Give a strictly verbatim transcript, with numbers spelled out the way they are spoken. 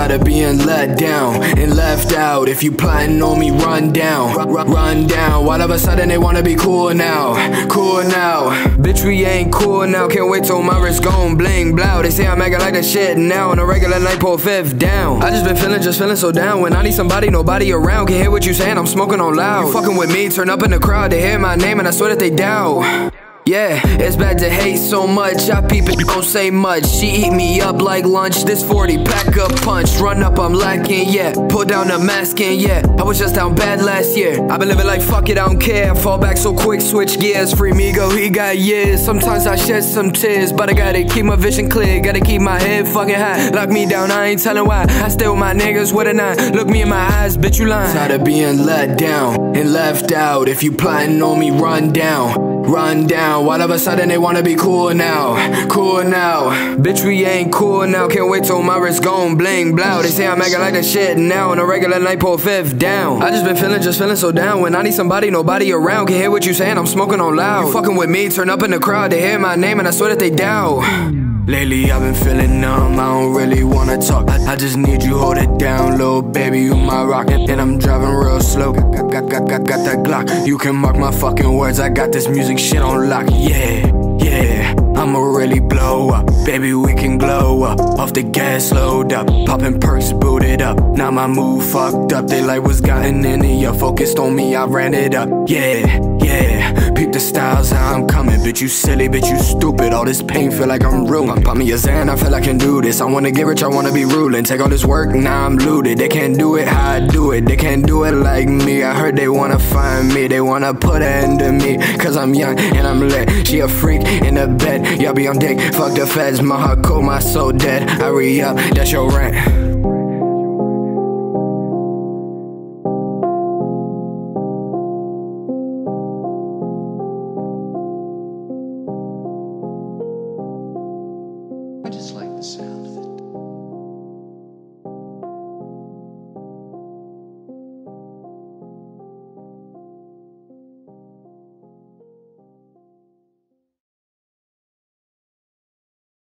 Tired of being let down and left out. If you plotting on me, run down, run, run down. All of a sudden they wanna be cool now, cool now. Bitch, we ain't cool now. Can't wait till my wrist gon' bling blow. They say I'm acting like that shit now. On a regular night, pull fifth down. I just been feeling, just feeling so down. When I need somebody, nobody around. Can hear what you saying, I'm smoking on loud. You fucking with me, turn up in the crowd. They hear my name and I swear that they down. Yeah, it's bad to hate so much. I peep it, don't say much. She eat me up like lunch. This forty pack a punch. Run up, I'm lacking, yeah. Pull down the mask and yeah. I was just down bad last year. I've been living like fuck it, I don't care. Fall back so quick, switch gears. Free me go, he got years. Sometimes I shed some tears, but I gotta keep my vision clear. Gotta keep my head fucking high. Lock me down, I ain't telling why. I stay with my niggas with a nine. Look me in my eyes, bitch, you lying. Tired of being let down and left out. If you plotting on me, run down, run down. All of a sudden they wanna be cool now, cool now. Bitch, we ain't cool now. Can't wait till my wrist gon' bling blow. They say I'm acting like that shit now. On a regular night, pull fifth down. I just been feeling, just feeling so down. When I need somebody, nobody around. Can hear what you saying, I'm smoking on loud. You fucking with me, turn up in the crowd. They hear my name and I swear that they down. Lately I've been feeling numb, I don't really wanna talk. I, I just need you, hold it down, little baby, you my rocket. And I'm driving real slow, got, got, got, got, got that Glock. You can mark my fucking words, I got this music shit on lock. Yeah, yeah, I'ma really blow up. Baby, we can glow up. Off the gas, load up. Popping perks, booted up. Now my mood fucked up. They like what's gotten into you. Focused on me, I ran it up. Yeah, yeah. Peep the styles, how I'm coming. Bitch, you silly, bitch, you stupid. All this pain feel like I'm ruined. Pop me a Xan, I feel I can do this. I wanna get rich, I wanna be ruling. Take all this work, now I'm looted. They can't do it how I do it. They can't do it like me. I heard they wanna find me. They wanna put her into me. Cause I'm young and I'm lit. She a freak in the bed. Y'all be on dick, fuck the feds. My heart cold, my soul dead. I re-up, that's your rent.